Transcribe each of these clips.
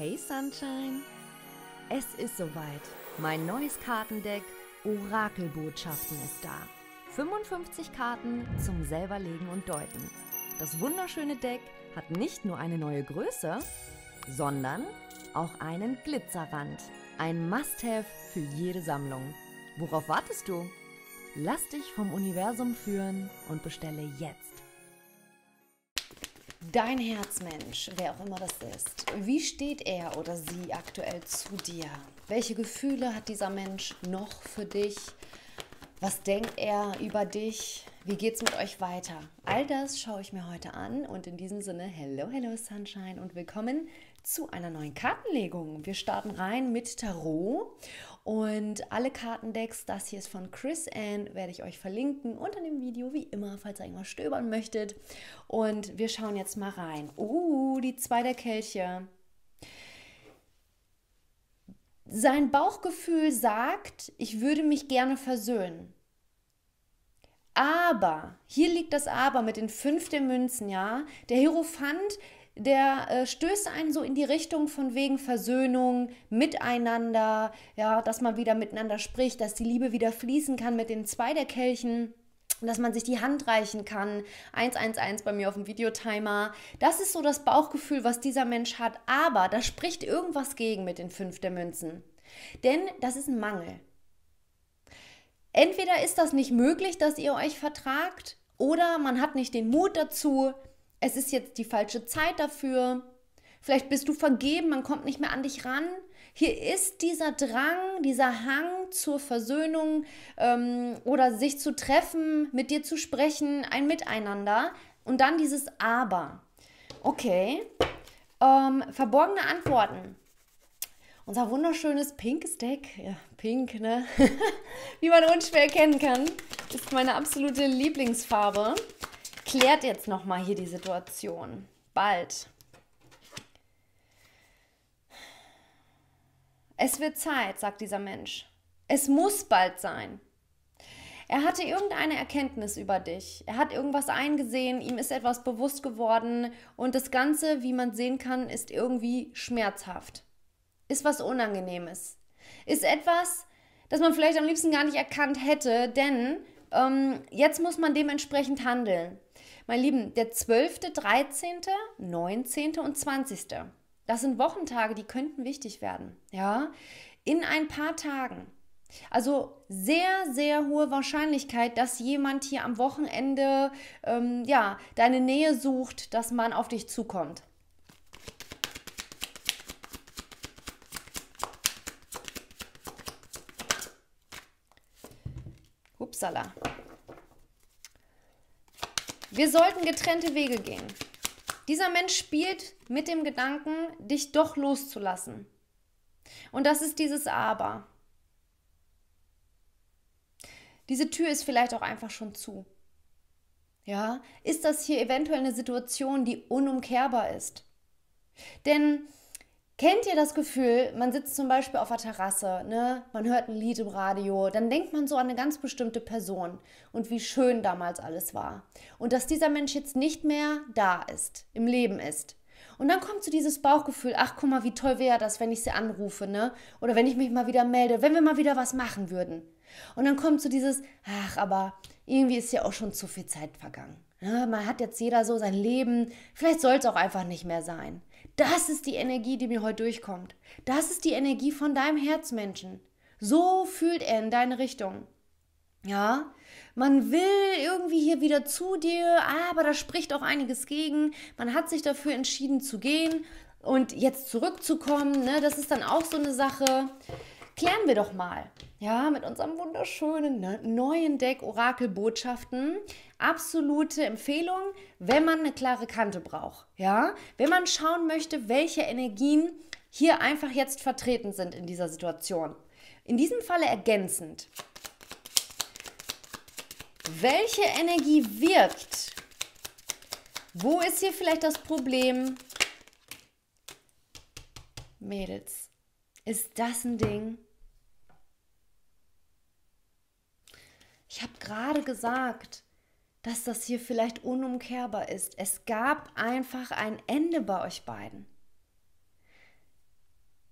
Hey Sunshine! Es ist soweit. Mein neues Kartendeck Orakelbotschaften ist da. 55 Karten zum selberlegen und deuten. Das wunderschöne Deck hat nicht nur eine neue Größe, sondern auch einen Glitzerrand. Ein Must-Have für jede Sammlung. Worauf wartest du? Lass dich vom Universum führen und bestelle jetzt. Dein Herzmensch, wer auch immer das ist, wie steht er oder sie aktuell zu dir? Welche Gefühle hat dieser Mensch noch für dich? Was denkt er über dich? Wie geht's mit euch weiter? All das schaue ich mir heute an und in diesem Sinne, hello, hello Sunshine und willkommen zu einer neuen Kartenlegung. Wir starten rein mit Tarot und alle Kartendecks, das hier ist von Chris Anne, werde ich euch verlinken unter dem Video, wie immer, falls ihr irgendwas stöbern möchtet. Und wir schauen jetzt mal rein. Die 2 der Kelche. Sein Bauchgefühl sagt, ich würde mich gerne versöhnen. Aber, hier liegt das Aber mit den 5 der Münzen, ja. Der Hierophant, der stößt einen so in die Richtung von wegen Versöhnung, Miteinander, ja, dass man wieder miteinander spricht, dass die Liebe wieder fließen kann mit den 2 der Kelchen, dass man sich die Hand reichen kann. 111 bei mir auf dem Videotimer. Das ist so das Bauchgefühl, was dieser Mensch hat. Aber da spricht irgendwas gegen mit den 5 der Münzen. Denn das ist ein Mangel. Entweder ist das nicht möglich, dass ihr euch vertragt, oder man hat nicht den Mut dazu. Es ist jetzt die falsche Zeit dafür. Vielleicht bist du vergeben, man kommt nicht mehr an dich ran. Hier ist dieser Drang, dieser Hang zur Versöhnung oder sich zu treffen, mit dir zu sprechen, ein Miteinander. Und dann dieses Aber. Okay, verborgene Antworten. Unser wunderschönes pinkes Deck, ja, pink, ne? Wie man unschwer erkennen kann, ist meine absolute Lieblingsfarbe. Klärt jetzt nochmal hier die Situation. Bald. Es wird Zeit, sagt dieser Mensch. Es muss bald sein. Er hatte irgendeine Erkenntnis über dich. Er hat irgendwas eingesehen, ihm ist etwas bewusst geworden und das Ganze, wie man sehen kann, ist irgendwie schmerzhaft. Ist was Unangenehmes. Ist etwas, das man vielleicht am liebsten gar nicht erkannt hätte, denn jetzt muss man dementsprechend handeln. Meine Lieben, der 12., 13., 19. und 20. Das sind Wochentage, die könnten wichtig werden. Ja? In ein paar Tagen. Also sehr, sehr hohe Wahrscheinlichkeit, dass jemand hier am Wochenende deine Nähe sucht, dass man auf dich zukommt. Upsala. Wir sollten getrennte Wege gehen. Dieser Mensch spielt mit dem Gedanken, dich doch loszulassen. Und das ist dieses Aber. Diese Tür ist vielleicht auch einfach schon zu. Ja, ist das hier eventuell eine Situation, die unumkehrbar ist? Denn kennt ihr das Gefühl, man sitzt zum Beispiel auf der Terrasse, ne? Man hört ein Lied im Radio, dann denkt man so an eine ganz bestimmte Person und wie schön damals alles war. Und dass dieser Mensch jetzt nicht mehr da ist, im Leben ist. Und dann kommt so dieses Bauchgefühl, ach guck mal, wie toll wäre das, wenn ich sie anrufe, ne? Oder wenn ich mich mal wieder melde, wenn wir mal wieder was machen würden. Und dann kommt so dieses, ach, aber irgendwie ist ja auch schon zu viel Zeit vergangen. Ja, man hat jetzt jeder so sein Leben, vielleicht soll es auch einfach nicht mehr sein. Das ist die Energie, die mir heute durchkommt. Das ist die Energie von deinem Herzmenschen. So fühlt er in deine Richtung. Ja, man will irgendwie hier wieder zu dir, aber da spricht auch einiges gegen. Man hat sich dafür entschieden zu gehen und jetzt zurückzukommen, ne, das ist dann auch so eine Sache. Klären wir doch mal, ja, mit unserem wunderschönen neuen Deck Orakelbotschaften. Absolute Empfehlung, wenn man eine klare Kante braucht, ja, wenn man schauen möchte, welche Energien hier einfach jetzt vertreten sind in dieser Situation. In diesem Falle ergänzend. Welche Energie wirkt? Wo ist hier vielleicht das Problem? Mädels, ist das ein Ding? Ich habe gerade gesagt, dass das hier vielleicht unumkehrbar ist. Es gab einfach ein Ende bei euch beiden.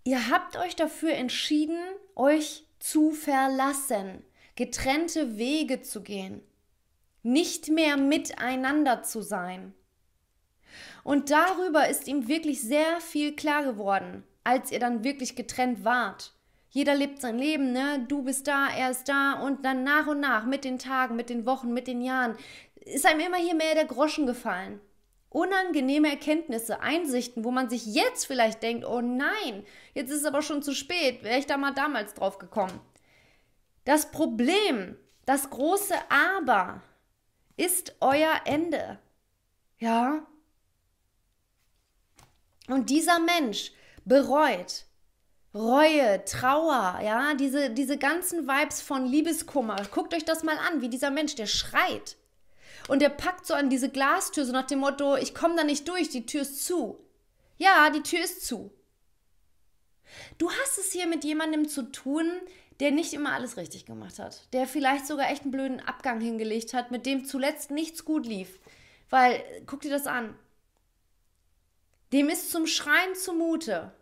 Ihr habt euch dafür entschieden, euch zu verlassen, getrennte Wege zu gehen, nicht mehr miteinander zu sein. Und darüber ist ihm wirklich sehr viel klar geworden, als ihr dann wirklich getrennt wart. Jeder lebt sein Leben, ne? Du bist da, er ist da und dann nach und nach, mit den Tagen, mit den Wochen, mit den Jahren, ist einem immer hier mehr der Groschen gefallen. Unangenehme Erkenntnisse, Einsichten, wo man sich jetzt vielleicht denkt, oh nein, jetzt ist es aber schon zu spät, wäre ich da mal damals drauf gekommen. Das Problem, das große Aber ist euer Ende. Ja? Und dieser Mensch bereut Reue, Trauer, ja, diese ganzen Vibes von Liebeskummer. Guckt euch das mal an, wie dieser Mensch, der schreit. Und der packt so an diese Glastür, so nach dem Motto, ich komme da nicht durch, die Tür ist zu. Ja, die Tür ist zu. Du hast es hier mit jemandem zu tun, der nicht immer alles richtig gemacht hat. Der vielleicht sogar echt einen blöden Abgang hingelegt hat, mit dem zuletzt nichts gut lief. Weil, guck dir das an. Dem ist zum Schreien zumute.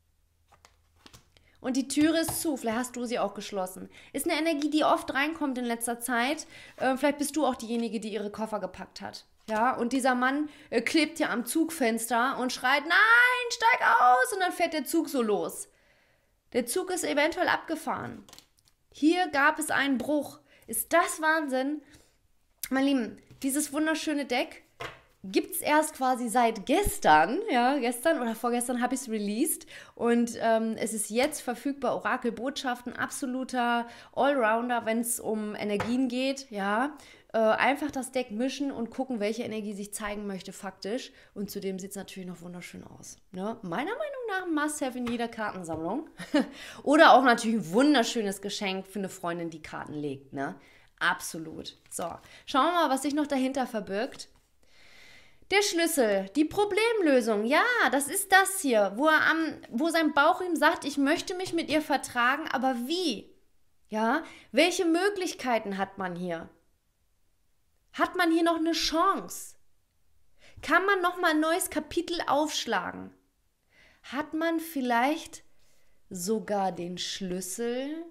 Und die Türe ist zu, vielleicht hast du sie auch geschlossen. Ist eine Energie, die oft reinkommt in letzter Zeit. Vielleicht bist du auch diejenige, die ihre Koffer gepackt hat. Ja, und dieser Mann klebt ja am Zugfenster und schreit, nein, steig aus! Und dann fährt der Zug so los. Der Zug ist eventuell abgefahren. Hier gab es einen Bruch. Ist das Wahnsinn? Mein Lieben, dieses wunderschöne Deck gibt es erst quasi seit gestern, ja, gestern oder vorgestern habe ich es released und es ist jetzt verfügbar, Orakelbotschaften, absoluter Allrounder, wenn es um Energien geht, ja, einfach das Deck mischen und gucken, welche Energie sich zeigen möchte faktisch und zudem sieht es natürlich noch wunderschön aus, ne? Meiner Meinung nach ein Must-Have in jeder Kartensammlung oder auch natürlich ein wunderschönes Geschenk für eine Freundin, die Karten legt, ne? Absolut. So, schauen wir mal, was sich noch dahinter verbirgt. Der Schlüssel, die Problemlösung, ja, das ist das hier, wo sein Bauch ihm sagt, ich möchte mich mit ihr vertragen, aber wie? Ja, welche Möglichkeiten hat man hier? Hat man hier noch eine Chance? Kann man noch mal ein neues Kapitel aufschlagen? Hat man vielleicht sogar den Schlüssel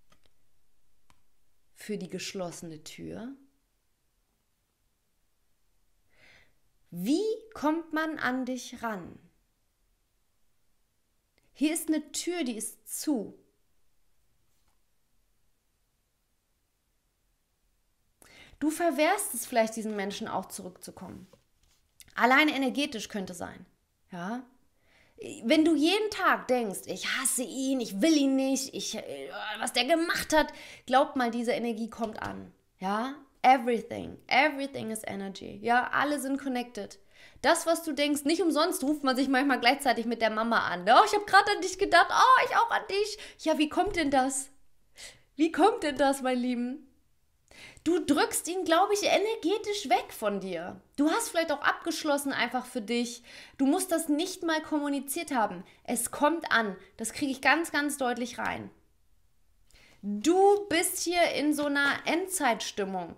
für die geschlossene Tür? Wie kommt man an dich ran? Hier ist eine Tür, die ist zu. Du verwehrst es vielleicht, diesen Menschen auch zurückzukommen. Allein energetisch könnte sein. Ja? Wenn du jeden Tag denkst, ich hasse ihn, ich will ihn nicht, was der gemacht hat, glaub mal, diese Energie kommt an. Ja? Everything is energy. Ja, alle sind connected. Das, was du denkst, nicht umsonst ruft man sich manchmal gleichzeitig mit der Mama an. Oh, ich habe gerade an dich gedacht. Oh, ich auch an dich. Ja, wie kommt denn das? Wie kommt denn das, mein Lieben? Du drückst ihn, glaube ich, energetisch weg von dir. Du hast vielleicht auch abgeschlossen einfach für dich. Du musst das nicht mal kommuniziert haben. Es kommt an. Das kriege ich ganz, ganz deutlich rein. Du bist hier in so einer Endzeitstimmung.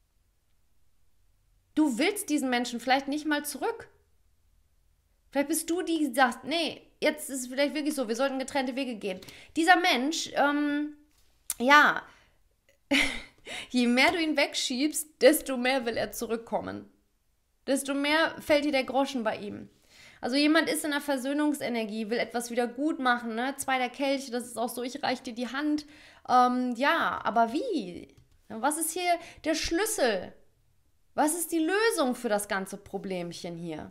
Du willst diesen Menschen vielleicht nicht mal zurück. Vielleicht bist du die, die sagt, nee, jetzt ist es vielleicht wirklich so, wir sollten getrennte Wege gehen. Dieser Mensch, ja, je mehr du ihn wegschiebst, desto mehr will er zurückkommen. Desto mehr fällt dir der Groschen bei ihm. Also jemand ist in einer Versöhnungsenergie, will etwas wieder gut machen, ne? Zwei der Kelche, das ist auch so, ich reiche dir die Hand. Ja, aber wie? Was ist hier der Schlüssel? Was ist die Lösung für das ganze Problemchen hier?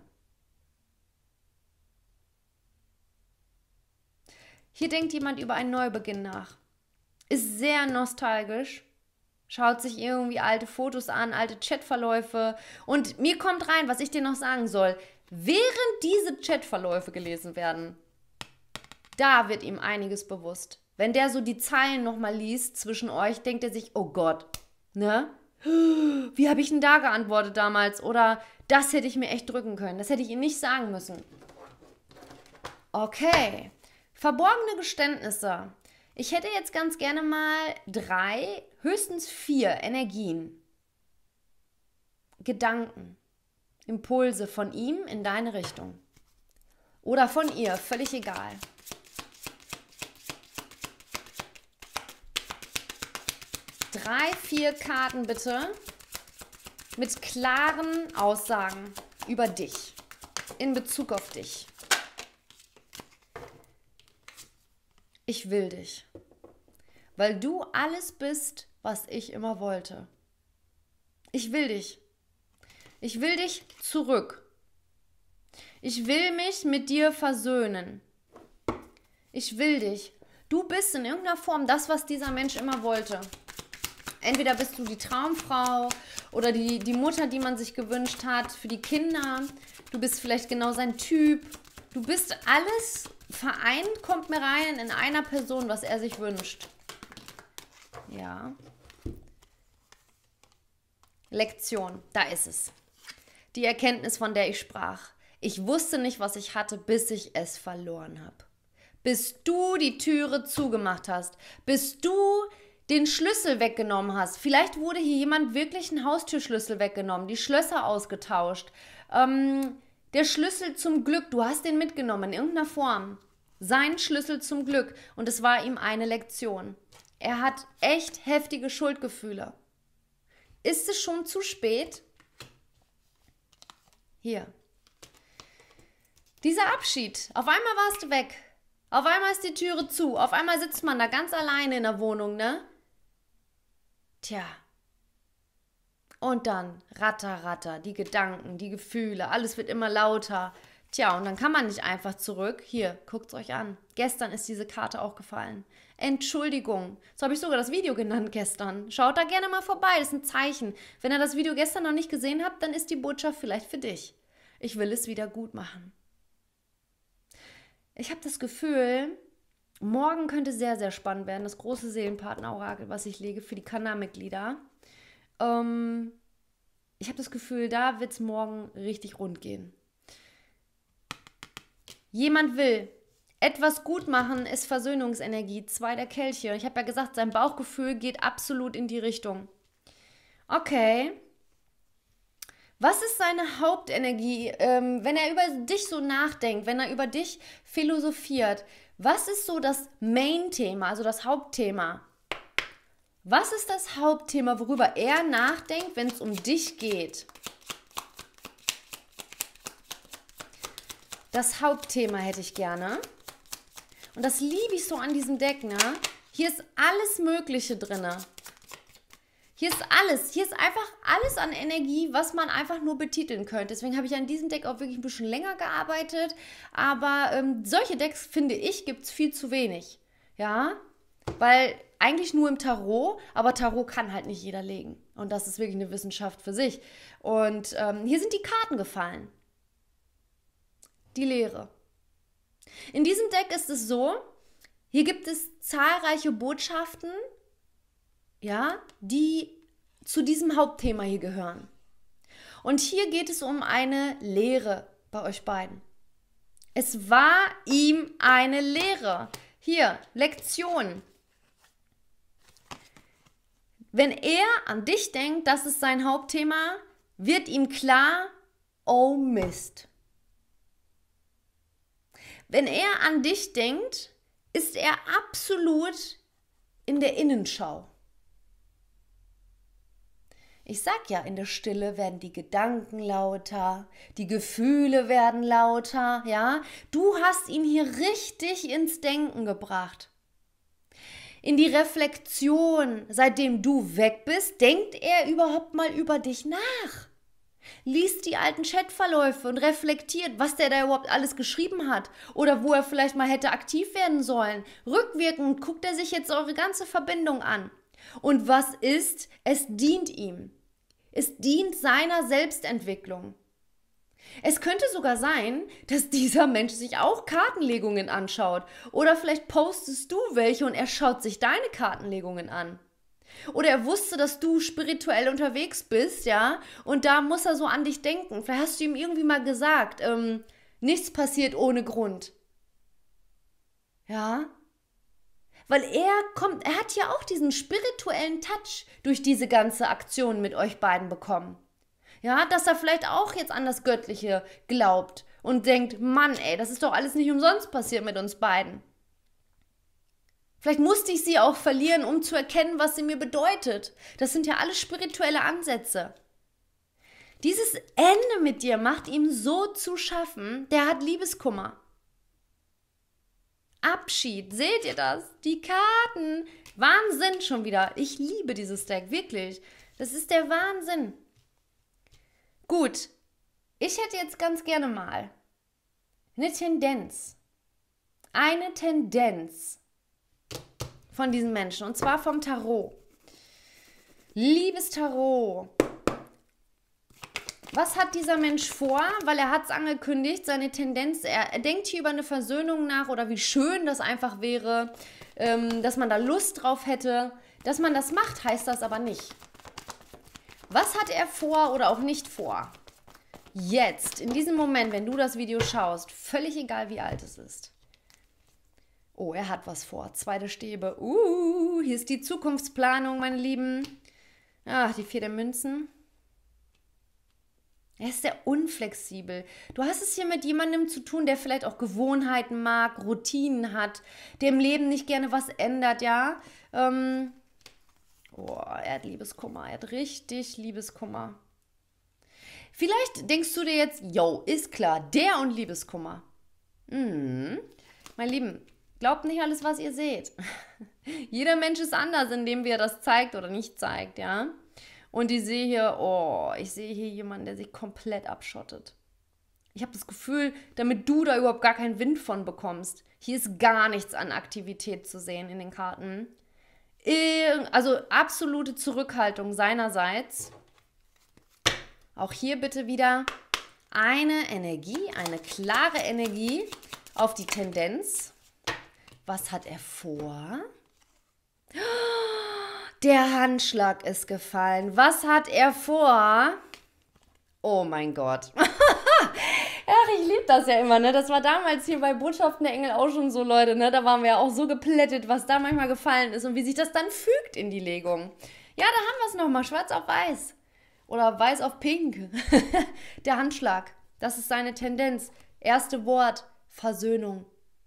Hier denkt jemand über einen Neubeginn nach. Ist sehr nostalgisch. Schaut sich irgendwie alte Fotos an, alte Chatverläufe. Und mir kommt rein, was ich dir noch sagen soll. Während diese Chatverläufe gelesen werden, da wird ihm einiges bewusst. Wenn der so die Zeilen nochmal liest zwischen euch, denkt er sich, oh Gott, ne? Wie habe ich denn da geantwortet damals? Oder das hätte ich mir echt drücken können. Das hätte ich ihm nicht sagen müssen. Okay. Verborgene Geständnisse. Ich hätte jetzt ganz gerne mal 3, höchstens 4 Energien. Gedanken. Impulse von ihm in deine Richtung. Oder von ihr, völlig egal. 3, 4 Karten bitte mit klaren Aussagen über dich, in Bezug auf dich. Ich will dich, weil du alles bist, was ich immer wollte. Ich will dich. Ich will dich zurück. Ich will mich mit dir versöhnen. Ich will dich. Du bist in irgendeiner Form das, was dieser Mensch immer wollte. Entweder bist du die Traumfrau oder die Mutter, die man sich gewünscht hat, für die Kinder. Du bist vielleicht genau sein Typ. Du bist alles vereint, kommt mir rein in einer Person, was er sich wünscht. Ja. Lektion, da ist es. Die Erkenntnis, von der ich sprach. Ich wusste nicht, was ich hatte, bis ich es verloren habe. Bis du die Türe zugemacht hast, bis du den Schlüssel weggenommen hast. Vielleicht wurde hier jemand wirklich einen Haustürschlüssel weggenommen, die Schlösser ausgetauscht. Der Schlüssel zum Glück, du hast den mitgenommen in irgendeiner Form. Sein Schlüssel zum Glück. Und es war ihm eine Lektion. Er hat echt heftige Schuldgefühle. Ist es schon zu spät? Hier. Dieser Abschied. Auf einmal warst du weg. Auf einmal ist die Türe zu. Auf einmal sitzt man da ganz alleine in der Wohnung, ne? Tja. Und dann ratter, ratter, die Gedanken, die Gefühle, alles wird immer lauter. Tja, und dann kann man nicht einfach zurück. Hier, guckt's euch an. Gestern ist diese Karte auch gefallen. Entschuldigung. So habe ich sogar das Video genannt gestern. Schaut da gerne mal vorbei, das ist ein Zeichen. Wenn ihr das Video gestern noch nicht gesehen habt, dann ist die Botschaft vielleicht für dich. Ich will es wieder gut machen. Ich habe das Gefühl, morgen könnte sehr, sehr spannend werden. Das große Seelenpartner-Orakel, was ich lege für die Kanalmitglieder. Ich habe das Gefühl, da wird es morgen richtig rund gehen. Jemand will etwas gut machen, ist Versöhnungsenergie. 2 der Kelche. Ich habe ja gesagt, sein Bauchgefühl geht absolut in die Richtung. Okay. Was ist seine Hauptenergie, wenn er über dich so nachdenkt, wenn er über dich philosophiert? Was ist so das Main-Thema, also das Hauptthema? Was ist das Hauptthema, worüber er nachdenkt, wenn es um dich geht? Das Hauptthema hätte ich gerne. Und das liebe ich so an diesem Deck, ne? Hier ist alles Mögliche drin. Hier ist alles. Hier ist einfach alles an Energie, was man einfach nur betiteln könnte. Deswegen habe ich an diesem Deck auch wirklich ein bisschen länger gearbeitet. Aber solche Decks, finde ich, gibt es viel zu wenig. Ja, weil eigentlich nur im Tarot, aber Tarot kann halt nicht jeder legen. Und das ist wirklich eine Wissenschaft für sich. Und hier sind die Karten gefallen. Die Leere. In diesem Deck ist es so, hier gibt es zahlreiche Botschaften, ja, die zu diesem Hauptthema hier gehören. Und hier geht es um eine Lehre bei euch beiden. Es war ihm eine Lehre. Hier, Lektion. Wenn er an dich denkt, das ist sein Hauptthema, wird ihm klar, oh Mist. Wenn er an dich denkt, ist er absolut in der Innenschau. Ich sag ja, in der Stille werden die Gedanken lauter, die Gefühle werden lauter, ja. Du hast ihn hier richtig ins Denken gebracht. In die Reflexion, seitdem du weg bist, denkt er überhaupt mal über dich nach. Liest die alten Chatverläufe und reflektiert, was der da überhaupt alles geschrieben hat oder wo er vielleicht mal hätte aktiv werden sollen. Rückwirkend guckt er sich jetzt eure ganze Verbindung an. Und was ist? Es dient ihm. Es dient seiner Selbstentwicklung. Es könnte sogar sein, dass dieser Mensch sich auch Kartenlegungen anschaut. Oder vielleicht postest du welche und er schaut sich deine Kartenlegungen an. Oder er wusste, dass du spirituell unterwegs bist, ja, und da muss er so an dich denken. Vielleicht hast du ihm irgendwie mal gesagt, nichts passiert ohne Grund. Ja, weil er hat ja auch diesen spirituellen Touch durch diese ganze Aktion mit euch beiden bekommen. Ja, dass er vielleicht auch jetzt an das Göttliche glaubt und denkt, Mann, ey, das ist doch alles nicht umsonst passiert mit uns beiden. Vielleicht musste ich sie auch verlieren, um zu erkennen, was sie mir bedeutet. Das sind ja alles spirituelle Ansätze. Dieses Ende mit dir macht ihm so zu schaffen, der hat Liebeskummer. Abschied, seht ihr das? Die Karten, Wahnsinn schon wieder. Ich liebe dieses Deck, wirklich. Das ist der Wahnsinn. Gut, ich hätte jetzt ganz gerne mal eine Tendenz von diesen Menschen, und zwar vom Tarot. Liebes Tarot, was hat dieser Mensch vor? Weil er hat es angekündigt, seine Tendenz, er denkt hier über eine Versöhnung nach oder wie schön das einfach wäre, dass man da Lust drauf hätte. Dass man das macht, heißt das aber nicht. Was hat er vor oder auch nicht vor? Jetzt, in diesem Moment, wenn du das Video schaust, völlig egal, wie alt es ist. Oh, er hat was vor. 2 Stäbe. Hier ist die Zukunftsplanung, meine Lieben. Ach, die 4 der Münzen. Er ist sehr unflexibel. Du hast es hier mit jemandem zu tun, der vielleicht auch Gewohnheiten mag, Routinen hat, der im Leben nicht gerne was ändert, ja. Er hat Liebeskummer. Er hat richtig Liebeskummer. Vielleicht denkst du dir jetzt, yo, ist klar, der und Liebeskummer. Mein Lieben, glaubt nicht alles, was ihr seht. Jeder Mensch ist anders, indem er das zeigt oder nicht zeigt, ja. Und ich sehe hier jemanden, der sich komplett abschottet. Ich habe das Gefühl, damit du da überhaupt gar keinen Wind von bekommst. Hier ist gar nichts an Aktivität zu sehen in den Karten. Also absolute Zurückhaltung seinerseits. Auch hier bitte wieder eine Energie, eine klare Energie auf die Tendenz. Was hat er vor? Der Handschlag ist gefallen. Was hat er vor? Oh mein Gott. Ach, ich liebe das ja immer, ne? Das war damals hier bei Botschaften der Engel auch schon so, Leute, ne? Da waren wir ja auch so geplättet, was da manchmal gefallen ist und wie sich das dann fügt in die Legung. Ja, da haben wir es nochmal, schwarz auf weiß. Oder weiß auf pink. Der Handschlag, das ist seine Tendenz. Erste Wort, Versöhnung.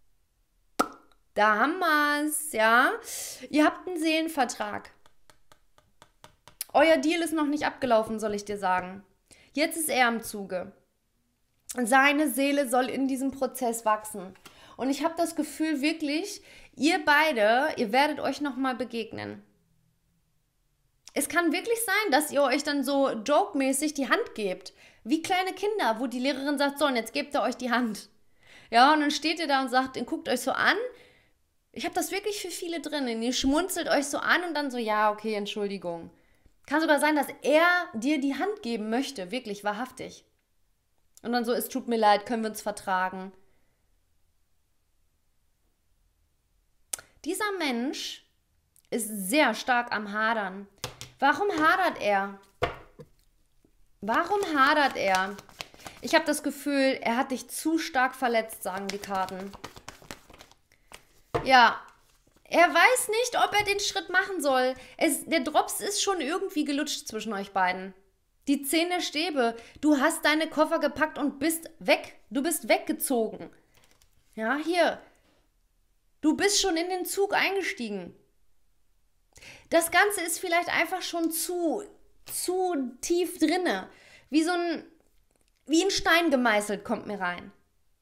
Da haben wir es, ja. Ihr habt einen Seelenvertrag. Euer Deal ist noch nicht abgelaufen, soll ich dir sagen. Jetzt ist er am Zuge. Seine Seele soll in diesem Prozess wachsen. Und ich habe das Gefühl wirklich, ihr beide, ihr werdet euch nochmal begegnen. Es kann wirklich sein, dass ihr euch dann so joke-mäßig die Hand gebt. Wie kleine Kinder, wo die Lehrerin sagt, so, und jetzt gebt ihr euch die Hand. Ja, und dann steht ihr da und sagt, ihr guckt euch so an. Ich habe das wirklich für viele drin. Ihr schmunzelt euch so an und dann so, ja, okay, Entschuldigung. Kann sogar sein, dass er dir die Hand geben möchte, wirklich, wahrhaftig. Und dann so, es tut mir leid, können wir uns vertragen. Dieser Mensch ist sehr stark am Hadern. Warum hadert er? Warum hadert er? Ich habe das Gefühl, er hat dich zu stark verletzt, sagen die Karten. Ja, er weiß nicht, ob er den Schritt machen soll. Der Drops ist schon irgendwie gelutscht zwischen euch beiden. Die 10 der Stäbe. Du hast deine Koffer gepackt und bist weg. Du bist weggezogen. Ja, hier. Du bist schon in den Zug eingestiegen. Das Ganze ist vielleicht einfach schon zu tief drinne. Wie ein Stein gemeißelt kommt mir rein.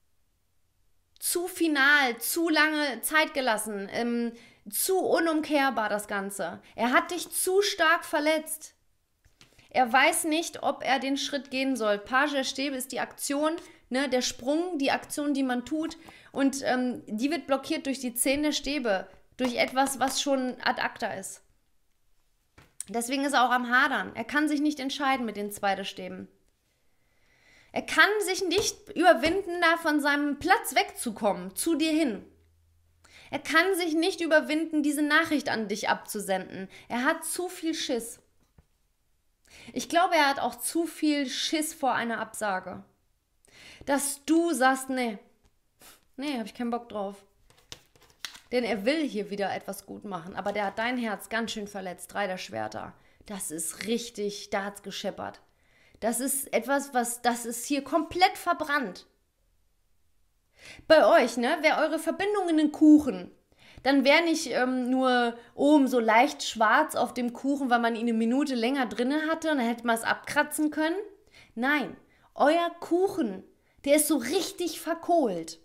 Zu final, zu lange Zeit gelassen, zu unumkehrbar das Ganze. Er hat dich zu stark verletzt. Er weiß nicht, ob er den Schritt gehen soll. Page der Stäbe ist die Aktion, ne, der Sprung, die Aktion, die man tut. Und die wird blockiert durch die 10 der Stäbe, durch etwas, was schon ad acta ist. Deswegen ist er auch am Hadern. Er kann sich nicht entscheiden mit den 2 der Stäben. Er kann sich nicht überwinden, da von seinem Platz wegzukommen, zu dir hin. Er kann sich nicht überwinden, diese Nachricht an dich abzusenden. Er hat zu viel Schiss. Ich glaube, er hat auch zu viel Schiss vor einer Absage. Dass du sagst, nee, habe ich keinen Bock drauf. Denn er will hier wieder etwas gut machen, aber der hat dein Herz ganz schön verletzt. 3 der Schwerter. Das ist richtig, da hat's gescheppert. Das ist etwas, das ist hier komplett verbrannt. Bei euch, ne, wäre eure Verbindung in den Kuchen. Dann wäre nicht nur oben so leicht schwarz auf dem Kuchen, weil man ihn eine Minute länger drinne hatte und dann hätte man es abkratzen können. Nein, euer Kuchen, der ist so richtig verkohlt.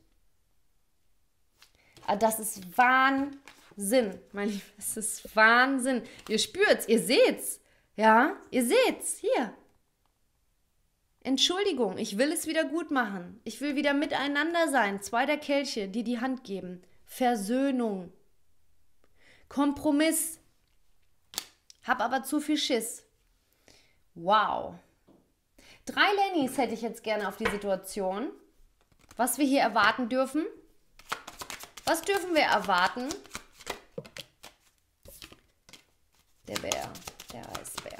Das ist Wahnsinn, mein Lieben, das ist Wahnsinn. Ihr spürt's, ihr seht's, ja, ihr seht's, hier. Entschuldigung, ich will es wieder gut machen. Ich will wieder miteinander sein. 2 der Kelche, die die Hand geben. Versöhnung. Kompromiss. Hab aber zu viel Schiss. Wow. 3 Lennys hätte ich jetzt gerne auf die Situation. Was wir hier erwarten dürfen. Was dürfen wir erwarten? Der Bär, der Eisbär.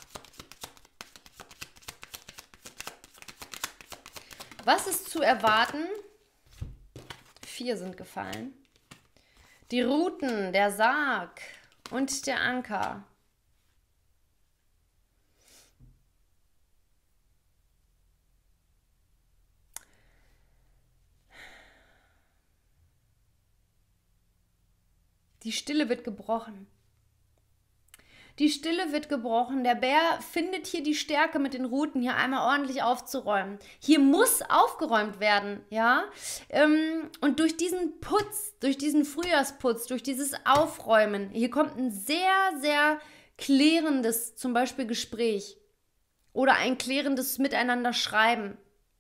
Was ist zu erwarten? 4 sind gefallen. Die Ruten, der Sarg und der Anker. Die Stille wird gebrochen. Die Stille wird gebrochen. Der Bär findet hier die Stärke, mit den Ruten hier einmal ordentlich aufzuräumen. Hier muss aufgeräumt werden, ja. Und durch diesen Putz, durch diesen Frühjahrsputz, durch dieses Aufräumen, hier kommt ein sehr, sehr klärendes, zum Beispiel Gespräch oder ein klärendes Miteinander schreiben.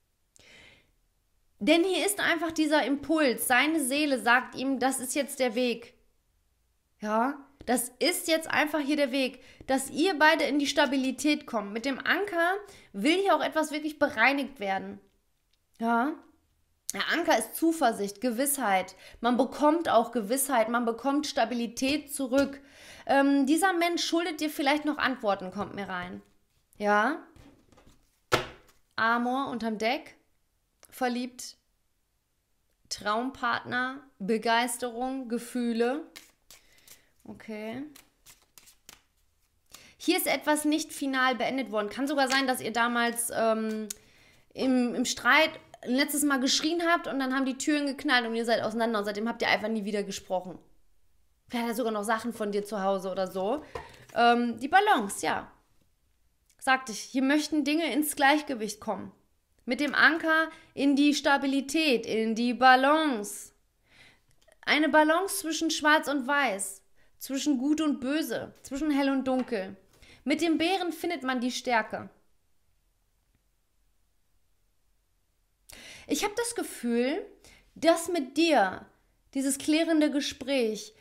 Denn hier ist einfach dieser Impuls. Seine Seele sagt ihm, das ist jetzt der Weg. Ja, das ist jetzt einfach hier der Weg, dass ihr beide in die Stabilität kommt. Mit dem Anker will hier auch etwas wirklich bereinigt werden. Ja, der Anker ist Zuversicht, Gewissheit. Man bekommt auch Gewissheit, man bekommt Stabilität zurück. Dieser Mensch schuldet dir vielleicht noch Antworten, kommt mir rein. Ja, Amor unterm Deck, verliebt, Traumpartner, Begeisterung, Gefühle. Okay. Hier ist etwas nicht final beendet worden. Kann sogar sein, dass ihr damals im Streit letztes Mal geschrien habt und dann haben die Türen geknallt und ihr seid auseinander und seitdem habt ihr einfach nie wieder gesprochen. Vielleicht hat er sogar noch Sachen von dir zu Hause oder so. Die Balance, ja. Sagte ich, hier möchten Dinge ins Gleichgewicht kommen. Mit dem Anker in die Stabilität, in die Balance. Eine Balance zwischen Schwarz und Weiß. Zwischen Gut und Böse, zwischen Hell und Dunkel. Mit dem Bären findet man die Stärke. Ich habe das Gefühl, dass mit dir dieses klärende Gespräch,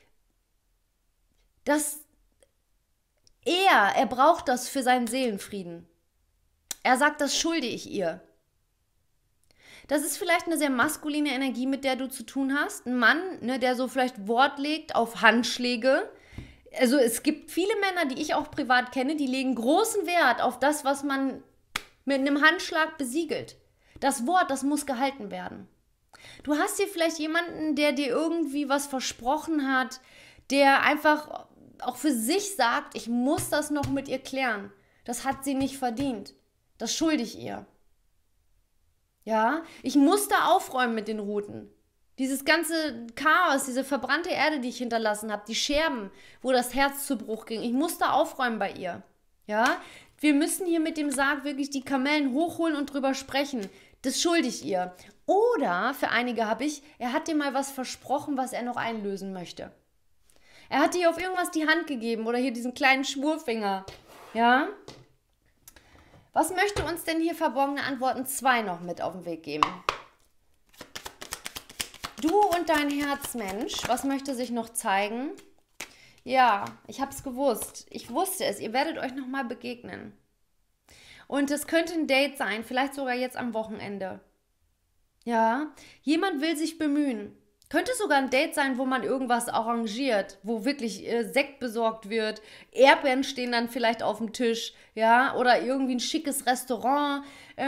dass er braucht das für seinen Seelenfrieden. Er sagt, das schulde ich ihr. Das ist vielleicht eine sehr maskuline Energie, mit der du zu tun hast. Ein Mann, ne, der so vielleicht Wort legt auf Handschläge. Also es gibt viele Männer, die ich auch privat kenne, die legen großen Wert auf das, was man mit einem Handschlag besiegelt. Das Wort, das muss gehalten werden. Du hast hier vielleicht jemanden, der dir irgendwie was versprochen hat, der einfach auch für sich sagt, ich muss das noch mit ihr klären. Das hat sie nicht verdient. Das schulde ich ihr. Ja, ich musste aufräumen mit den Ruten. Dieses ganze Chaos, diese verbrannte Erde, die ich hinterlassen habe, die Scherben, wo das Herz zu Bruch ging, ich musste aufräumen bei ihr. Ja, wir müssen hier mit dem Sarg wirklich die Kamellen hochholen und drüber sprechen. Das schulde ich ihr. Oder, für einige habe ich, er hat dir mal was versprochen, was er noch einlösen möchte. Er hat dir auf irgendwas die Hand gegeben oder hier diesen kleinen Schwurfinger. Ja, was möchte uns denn hier verborgene Antworten 2 noch mit auf den Weg geben? Du und dein Herzmensch, was möchte sich noch zeigen? Ja, ich habe es gewusst. Ich wusste es. Ihr werdet euch nochmal begegnen. Und es könnte ein Date sein, vielleicht sogar jetzt am Wochenende. Ja, jemand will sich bemühen. Könnte sogar ein Date sein, wo man irgendwas arrangiert, wo wirklich Sekt besorgt wird, Erdbeeren stehen dann vielleicht auf dem Tisch, ja, oder irgendwie ein schickes Restaurant.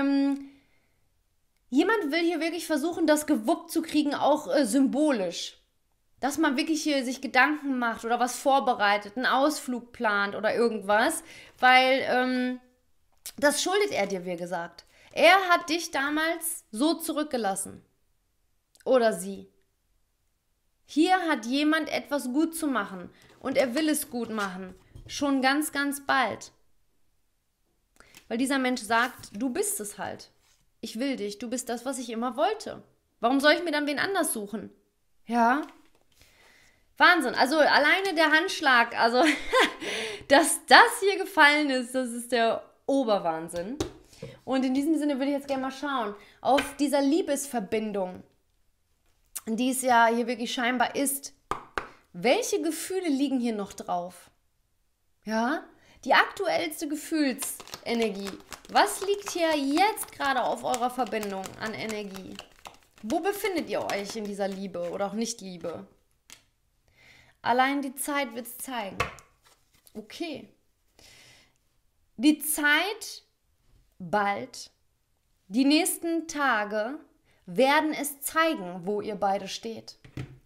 Jemand will hier wirklich versuchen, das gewuppt zu kriegen, auch symbolisch. Dass man wirklich hier sich Gedanken macht oder was vorbereitet, einen Ausflug plant oder irgendwas, weil das schuldet er dir, wie gesagt. Er hat dich damals so zurückgelassen. Oder sie. Hier hat jemand etwas gut zu machen und er will es gut machen. Schon ganz, ganz bald. Weil dieser Mensch sagt, du bist es halt. Ich will dich, du bist das, was ich immer wollte. Warum soll ich mir dann wen anders suchen? Ja, Wahnsinn. Also alleine der Handschlag, also dass das hier gefallen ist, das ist der Oberwahnsinn. Und in diesem Sinne würde ich jetzt gerne mal schauen, auf dieser Liebesverbindung, die es ja hier wirklich scheinbar ist, welche Gefühle liegen hier noch drauf? Ja, die aktuellste Gefühlsenergie. Was liegt hier jetzt gerade auf eurer Verbindung an Energie? Wo befindet ihr euch in dieser Liebe oder auch Nicht-Liebe? Allein die Zeit wird es zeigen. Okay. Die Zeit bald, die nächsten Tage werden es zeigen, wo ihr beide steht.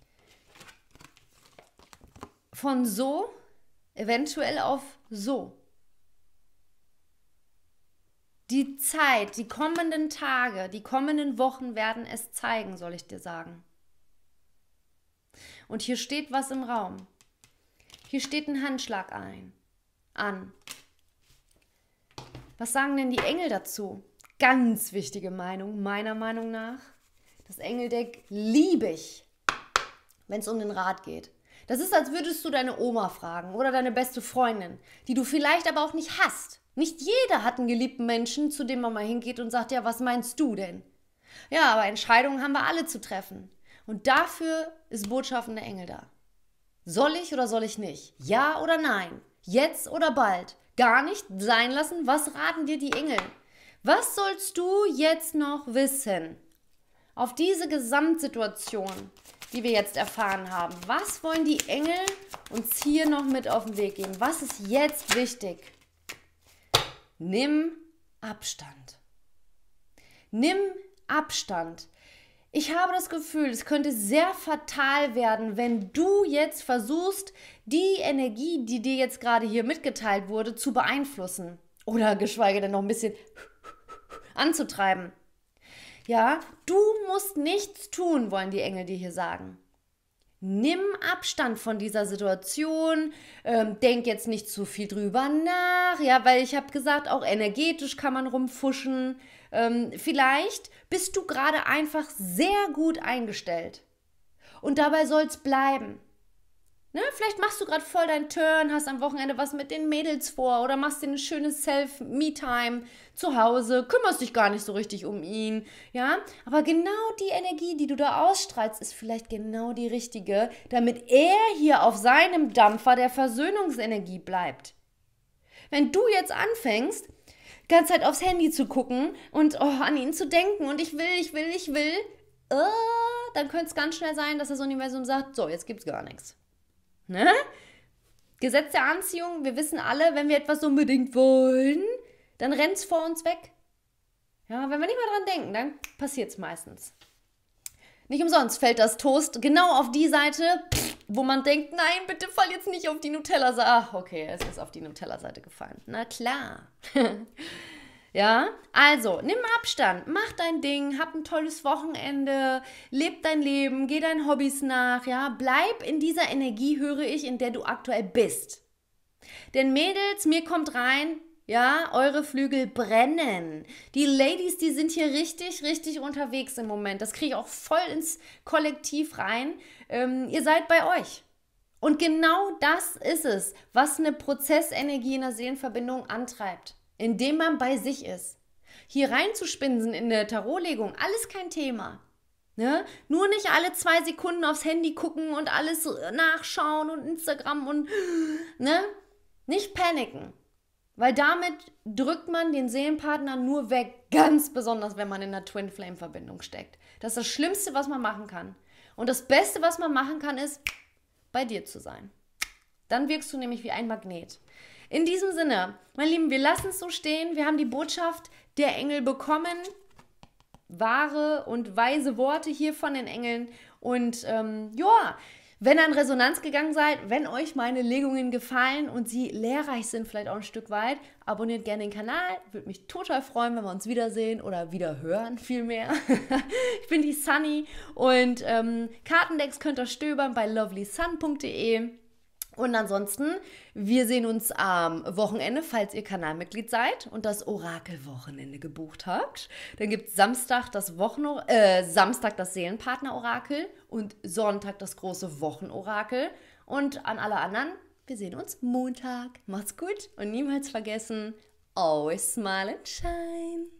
Von so eventuell auf so. Die Zeit, die kommenden Tage, die kommenden Wochen werden es zeigen, soll ich dir sagen. Und hier steht was im Raum. Hier steht ein Handschlag an. Was sagen denn die Engel dazu? Ganz wichtige Meinung, meiner Meinung nach. Das Engeldeck liebe ich, wenn es um den Rat geht. Das ist, als würdest du deine Oma fragen oder deine beste Freundin, die du vielleicht aber auch nicht hast. Nicht jeder hat einen geliebten Menschen, zu dem man mal hingeht und sagt, ja, was meinst du denn? Ja, aber Entscheidungen haben wir alle zu treffen. Und dafür ist Botschaften der Engel da. Soll ich oder soll ich nicht? Ja oder nein? Jetzt oder bald? Gar nicht sein lassen? Was raten dir die Engel? Was sollst du jetzt noch wissen? Auf diese Gesamtsituation, die wir jetzt erfahren haben, was wollen die Engel uns hier noch mit auf den Weg geben? Was ist jetzt wichtig? Nimm Abstand. Nimm Abstand. Ich habe das Gefühl, es könnte sehr fatal werden, wenn du jetzt versuchst, die Energie, die dir jetzt gerade hier mitgeteilt wurde, zu beeinflussen. Oder geschweige denn noch ein bisschen anzutreiben. Ja, du musst nichts tun, wollen die Engel dir hier sagen. Nimm Abstand von dieser Situation, denk jetzt nicht zu viel drüber nach, ja, weil ich habe gesagt, auch energetisch kann man rumfuschen. Vielleicht bist du gerade einfach sehr gut eingestellt und dabei soll es bleiben. Ne? Vielleicht machst du gerade voll deinen Turn, hast am Wochenende was mit den Mädels vor oder machst dir eine schöne Self-Me-Time zu Hause, kümmerst dich gar nicht so richtig um ihn, ja? Aber genau die Energie, die du da ausstrahlst, ist vielleicht genau die richtige, damit er hier auf seinem Dampfer der Versöhnungsenergie bleibt. Wenn du jetzt anfängst, die ganze Zeit aufs Handy zu gucken und an ihn zu denken und ich will, dann könnte es ganz schnell sein, dass das Universum sagt, so, jetzt gibt's gar nichts. Ne? Gesetz der Anziehung, wir wissen alle, wenn wir etwas unbedingt wollen, dann rennt es vor uns weg. Ja, wenn wir nicht mal dran denken, dann passiert es meistens. Nicht umsonst fällt das Toast genau auf die Seite, wo man denkt, nein, bitte fall jetzt nicht auf die Nutella-Seite. Ach, okay, es ist auf die Nutella-Seite gefallen. Na klar. Ja, also, nimm Abstand, mach dein Ding, hab ein tolles Wochenende, leb dein Leben, geh deinen Hobbys nach, ja, bleib in dieser Energie, höre ich, in der du aktuell bist. Denn Mädels, mir kommt rein, ja, eure Flügel brennen. Die Ladies, die sind hier richtig, richtig unterwegs im Moment. Das kriege ich auch voll ins Kollektiv rein. Ihr seid bei euch. Und genau das ist es, was eine Prozessenergie in der Seelenverbindung antreibt. Indem man bei sich ist. Hier reinzuspinsen in eine Tarotlegung, alles kein Thema. Ne? Nur nicht alle 2 Sekunden aufs Handy gucken und alles nachschauen und Instagram und ne? Nicht paniken. Weil damit drückt man den Seelenpartner nur weg, ganz besonders, wenn man in einer Twin-Flame-Verbindung steckt. Das ist das Schlimmste, was man machen kann. Und das Beste, was man machen kann, ist, bei dir zu sein. Dann wirkst du nämlich wie ein Magnet. In diesem Sinne, meine Lieben, wir lassen es so stehen. Wir haben die Botschaft der Engel bekommen. Wahre und weise Worte hier von den Engeln. Und ja, Wenn ihr in Resonanz gegangen seid, wenn euch meine Legungen gefallen und sie lehrreich sind, vielleicht auch ein Stück weit, abonniert gerne den Kanal. Würde mich total freuen, wenn wir uns wiedersehen oder wieder hören, vielmehr. Ich bin die Sunny und Kartendecks könnt ihr stöbern bei lovelysun.de. Und ansonsten, wir sehen uns am Wochenende, falls ihr Kanalmitglied seid und das Orakelwochenende gebucht habt. Dann gibt es Samstag das Seelenpartner-Orakel und Sonntag das große Wochenorakel. Und an alle anderen, wir sehen uns Montag. Macht's gut und niemals vergessen, always smile and shine.